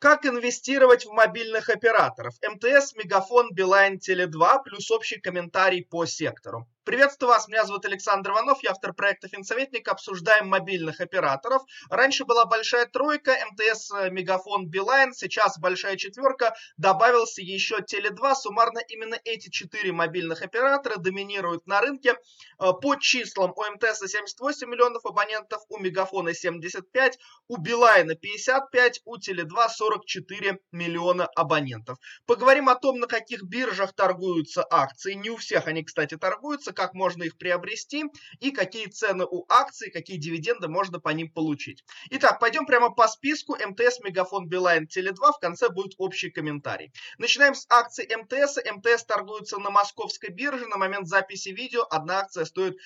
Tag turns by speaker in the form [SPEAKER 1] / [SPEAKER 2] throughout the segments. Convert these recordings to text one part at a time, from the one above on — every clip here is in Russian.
[SPEAKER 1] Как инвестировать в мобильных операторов? МТС, Мегафон, Билайн, Теле2 плюс общий комментарий по сектору. Приветствую вас, меня зовут Александр Иванов, я автор проекта «Финсоветник». Обсуждаем мобильных операторов. Раньше была большая тройка, МТС, Мегафон, Билайн, сейчас большая четверка, добавился еще Теле2. Суммарно именно эти 4 мобильных оператора доминируют на рынке. По числам у МТС 78 миллионов абонентов, у Мегафона 75, у Билайна 55, у Теле2 44 миллиона абонентов. Поговорим о том, на каких биржах торгуются акции. Не у всех они, кстати, торгуются, как можно их приобрести и какие цены у акций, какие дивиденды можно по ним получить. Итак, пойдем прямо по списку. МТС, Мегафон, Билайн, Теле2. В конце будет общий комментарий. Начинаем с акций МТС. МТС торгуется на московской бирже. На момент записи видео одна акция стоит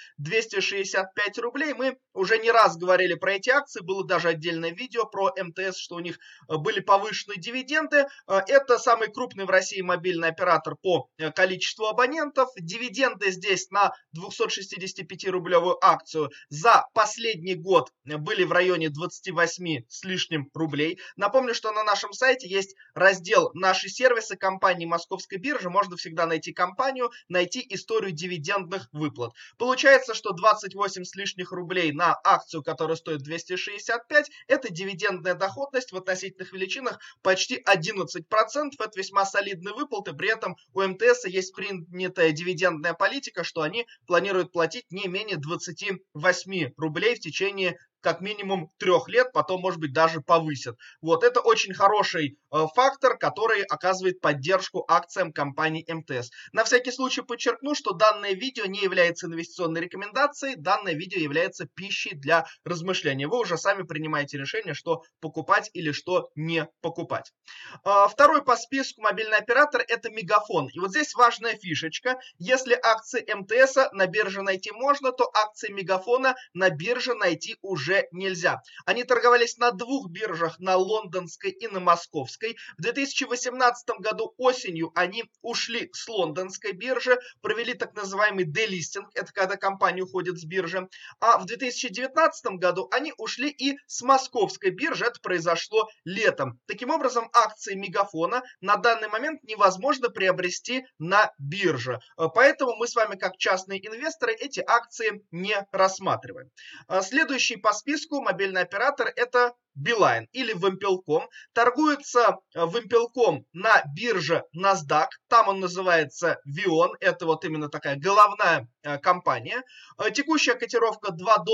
[SPEAKER 1] 265 рублей. Мы уже не раз говорили про эти акции. Было даже отдельное видео про МТС, что у них были повышенные дивиденды. Это самый крупный в России мобильный оператор по количеству абонентов. Дивиденды здесь на 265-рублевую акцию за последний год были в районе 28 с лишним рублей. Напомню, что на нашем сайте есть раздел «Наши сервисы» компании Московской биржи. Можно всегда найти компанию, найти историю дивидендных выплат. Получается, что 28 с лишних рублей на акцию, которая стоит 265, это дивидендная доходность в относительных величинах почти 11%. Это весьма солидные выплаты. При этом у МТС есть принятая дивидендная политика, что они планируют платить не менее 28 рублей в течение как минимум 3 лет, потом, может быть, даже повысят. Вот, это очень хороший фактор, который оказывает поддержку акциям компании МТС. На всякий случай подчеркну, что данное видео не является инвестиционной рекомендацией, данное видео является пищей для размышления. Вы уже сами принимаете решение, что покупать или что не покупать. Второй по списку мобильный оператор – это Мегафон. И вот здесь важная фишечка. Если акции МТС на бирже найти можно, то акции Мегафона на бирже найти уже нельзя. Они торговались на 2 биржах, на лондонской и на московской. В 2018 году осенью они ушли с лондонской биржи, провели так называемый делистинг, это когда компания уходит с биржи. А в 2019 году они ушли и с московской биржи, это произошло летом. Таким образом, акции Мегафона на данный момент невозможно приобрести на бирже. Поэтому мы с вами, как частные инвесторы, эти акции не рассматриваем. Следующий по списку мобильный оператор – это Билайн или Вимпелком. Торгуется Вимпелком на бирже NASDAQ. Там он называется VION. Это вот именно такая головная компания. Текущая котировка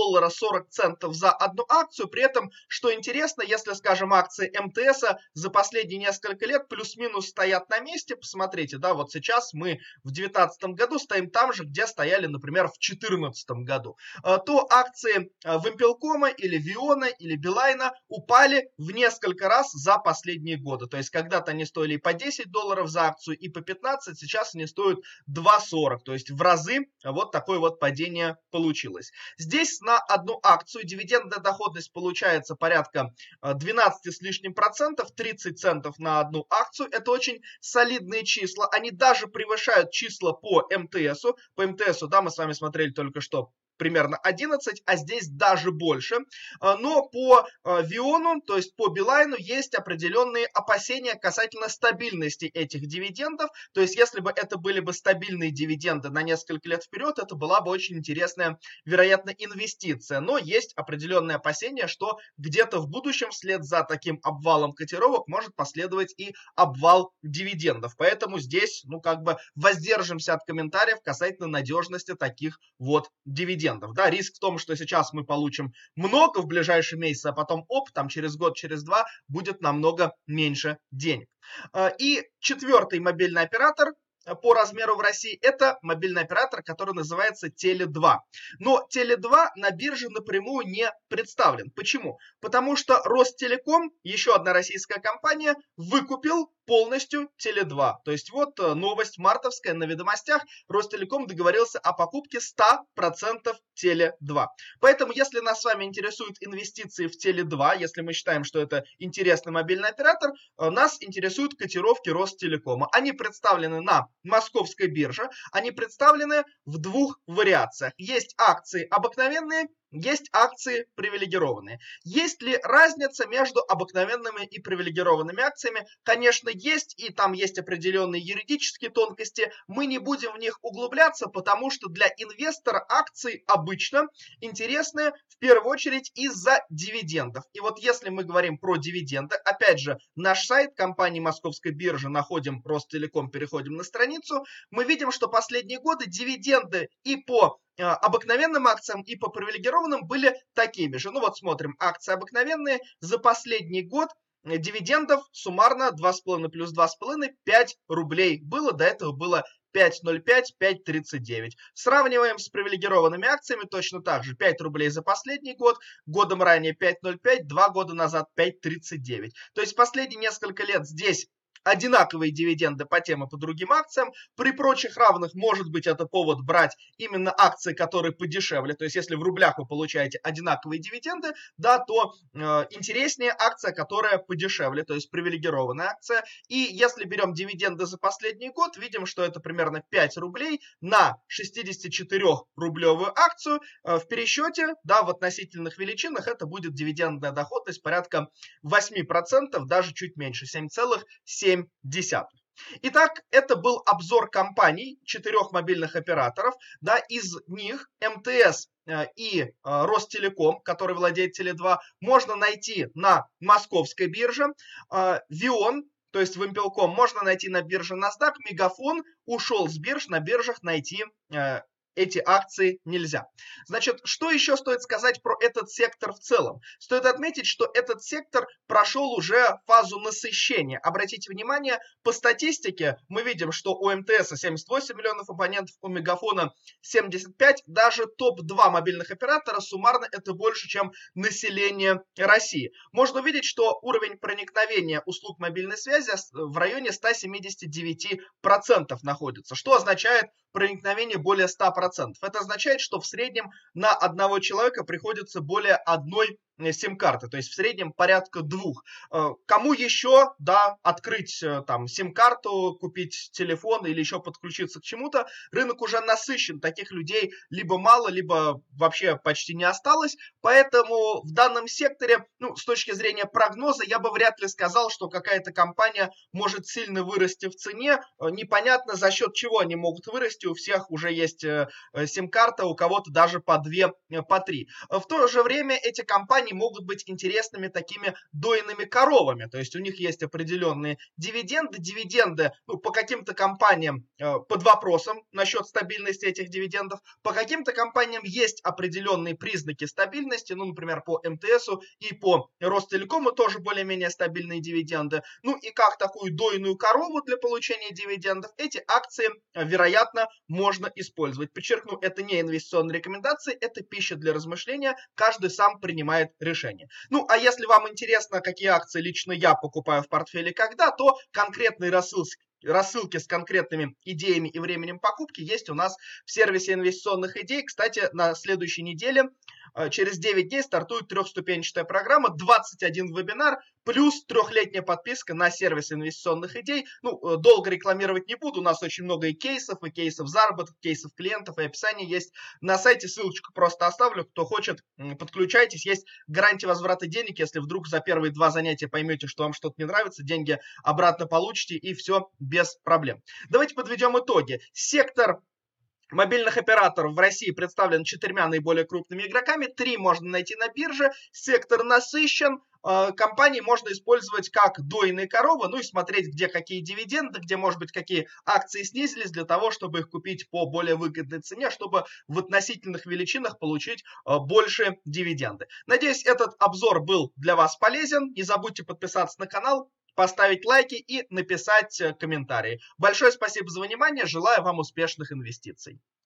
[SPEAKER 1] $2.40 за одну акцию. При этом, что интересно, если, скажем, акции МТС за последние несколько лет плюс-минус стоят на месте. Посмотрите, да, вот сейчас мы в 2019 году стоим там же, где стояли, например, в 2014 году. То акции Вимпелкома или Виона или Билайна упали в несколько раз за последние годы. То есть когда-то они стоили и по $10 за акцию, и по 15, сейчас они стоят 2.40. То есть в разы вот такое вот падение получилось. Здесь на одну акцию дивидендная доходность получается порядка 12 с лишним процентов, 30 центов на одну акцию. Это очень солидные числа. Они даже превышают числа по МТСу. По МТСу, да, мы с вами смотрели только что, примерно 11, а здесь даже больше. Но по Виону, то есть по Билайну, есть определенные опасения касательно стабильности этих дивидендов. То есть если бы это были бы стабильные дивиденды на несколько лет вперед, это была бы очень интересная, вероятно, инвестиция. Но есть определенные опасения, что где-то в будущем вслед за таким обвалом котировок может последовать и обвал дивидендов. Поэтому здесь, ну, как бы воздержимся от комментариев касательно надежности таких вот дивидендов. Да, риск в том, что сейчас мы получим много в ближайшие месяцы, а потом там через год, через 2 будет намного меньше денег. И четвертый мобильный оператор по размеру в России — это мобильный оператор, который называется Теле2. Но Теле2 на бирже напрямую не представлен. Почему? Потому что Ростелеком, еще одна российская компания, выкупил полностью Теле2. То есть вот новость мартовская на Ведомостях. Ростелеком договорился о покупке 100% Теле2. Поэтому, если нас с вами интересуют инвестиции в Теле2, если мы считаем, что это интересный мобильный оператор, нас интересуют котировки Ростелекома. Они представлены на московской бирже. Они представлены в 2 вариациях. Есть акции обыкновенные, есть акции привилегированные. Есть ли разница между обыкновенными и привилегированными акциями? Конечно, есть, и там есть определенные юридические тонкости. Мы не будем в них углубляться, потому что для инвестора акции обычно интересны в первую очередь из-за дивидендов. И вот если мы говорим про дивиденды, опять же, наш сайт компании Московской биржи, находим Ростелеком, переходим на страницу, мы видим, что последние годы дивиденды и по обыкновенным акциям и по привилегированным были такими же. Ну вот смотрим, акции обыкновенные за последний год дивидендов суммарно 2,5 плюс 2,5, 5 рублей было, до этого было 5,05, 5,39. Сравниваем с привилегированными акциями точно так же. 5 рублей за последний год, годом ранее 5,05, 2 года назад 5,39. То есть последние несколько лет здесь одинаковые дивиденды по тем и по другим акциям. При прочих равных, может быть, это повод брать именно акции, которые подешевле. То есть, если в рублях вы получаете одинаковые дивиденды, да, то интереснее акция, которая подешевле, то есть привилегированная акция. И если берем дивиденды за последний год, видим, что это примерно 5 рублей на 64-рублевую акцию. В пересчете, да, в относительных величинах это будет дивидендная доходность порядка 8%, даже чуть меньше, 7,7%. Итак, это был обзор компаний 4 мобильных операторов. Да, из них МТС и Ростелеком, который владеет Теле2, можно найти на Московской бирже. Вион, то есть Вимпелком, можно найти на бирже NASDAQ. Мегафон ушел с бирж, на биржах найти эти акции нельзя. Значит, что еще стоит сказать про этот сектор в целом? Стоит отметить, что этот сектор прошел уже фазу насыщения. Обратите внимание, по статистике мы видим, что у МТС 78 миллионов абонентов, у Мегафона 75, даже топ-2 мобильных оператора суммарно это больше, чем население России. Можно увидеть, что уровень проникновения услуг мобильной связи в районе 179% находится, что означает проникновение более 100%. Это означает, что в среднем на одного человека приходится более одной сим-карты, то есть в среднем порядка 2. Кому еще, да, открыть там сим-карту, купить телефон или еще подключиться к чему-то, рынок уже насыщен, таких людей либо мало, либо вообще почти не осталось, поэтому в данном секторе, ну, с точки зрения прогноза, я бы вряд ли сказал, что какая-то компания может сильно вырасти в цене, непонятно за счет чего они могут вырасти, у всех уже есть сим-карта, у кого-то даже по 2, по 3. В то же время эти компании могут быть интересными такими дойными коровами, то есть у них есть определенные дивиденды, ну, по каким-то компаниям под вопросом насчет стабильности этих дивидендов, по каким-то компаниям есть определенные признаки стабильности, ну, например, по МТСу и по Ростелекому тоже более-менее стабильные дивиденды, ну и как такую дойную корову для получения дивидендов эти акции, вероятно, можно использовать. Подчеркну, это не инвестиционные рекомендации, это пища для размышления, каждый сам принимает решение. Ну, а если вам интересно, какие акции лично я покупаю в портфеле когда, то конкретные рассылки с конкретными идеями и временем покупки есть у нас в сервисе инвестиционных идей. Кстати, на следующей неделе, через 9 дней, стартует 3-ступенчатая программа, 21 вебинар, плюс 3-летняя подписка на сервис инвестиционных идей. Ну, долго рекламировать не буду, у нас очень много и кейсов заработок, кейсов клиентов, и описание есть на сайте, ссылочку просто оставлю, кто хочет, подключайтесь, есть гарантия возврата денег, если вдруг за первые 2 занятия поймете, что вам что-то не нравится, деньги обратно получите, и все без проблем. Давайте подведем итоги. Сектор мобильных операторов в России представлен 4 наиболее крупными игроками, 3 можно найти на бирже, сектор насыщен, компании можно использовать как дойные коровы, ну и смотреть, где какие дивиденды, где, может быть, какие акции снизились, для того, чтобы их купить по более выгодной цене, чтобы в относительных величинах получить больше дивиденды. Надеюсь, этот обзор был для вас полезен. Не забудьте подписаться на канал, поставить лайки и написать комментарии. Большое спасибо за внимание, желаю вам успешных инвестиций.